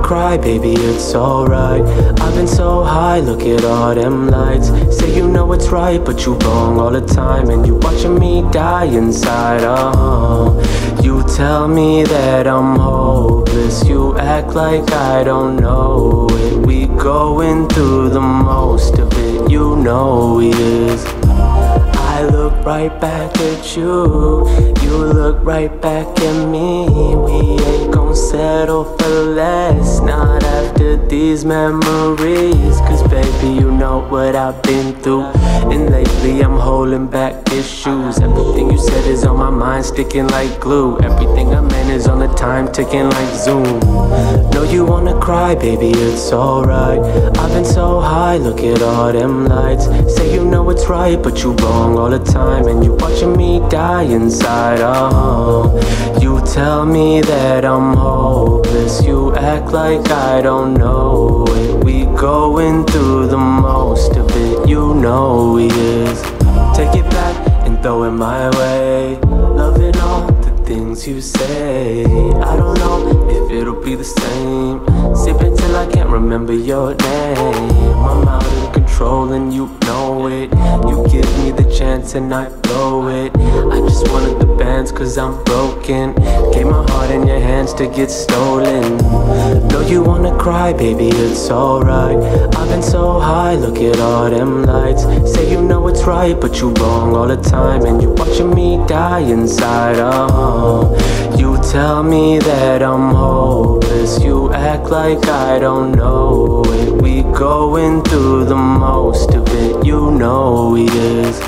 cry, baby, it's alright. I've been so high, look at all them lights. Say you know it's right, but you wrong all the time. And you watching me die inside, You tell me that I'm hopeless, you act like I don't know it. We going through the most of it, you know we is. I look right back at you, you look right back at me. We ain't gon' settle for less, not after these memories. Cause baby, you know what I've been through, and lately I'm holding back issues. Everything you said is on my mind, sticking like glue. Everything I meant is on the time, ticking like Zoom. Know you wanna cry, baby, it's alright. I've been so high, look at all them lights. Say you know it's right, but you wrong all the time. And you watching me die inside, You tell me that I'm hopeless, you act like I don't know it. We going through the most of it, you know we is. Take it back and throw it my way, loving all the things you say. I don't know if it'll be the same, sipping till I can't remember your name. I'm out of control and you know it. You give me the chance and I blow it. I just wanted the bands cause I'm broken, gave my heart in your hands to get stolen. Know you wanna cry, baby, it's alright. I've been so high, look at all them lights. Say you know it's right, but you wrong all the time. And you watching me die inside, You tell me that I'm hopeless, you act like I don't know it. We going through the most of it, you know we is.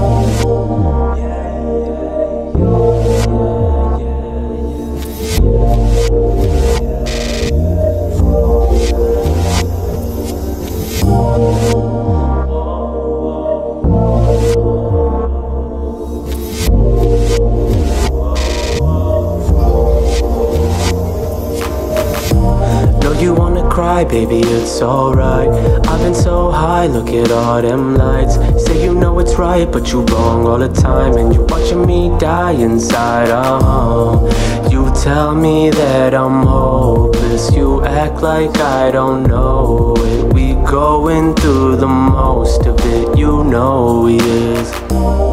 You wanna cry, baby, it's alright. I've been so high, look at all them lights. Say you know it's right, but you wrong all the time. And you watching me die inside, You tell me that I'm hopeless, you act like I don't know it. We going through the most of it, you know we is.